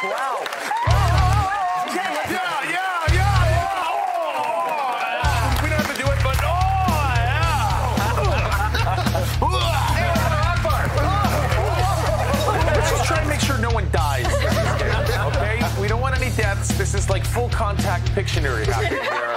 Wow. We don't have to do it, but let's just try and make sure no one dies. Okay? We don't want any deaths. This is like full contact Pictionary happening here.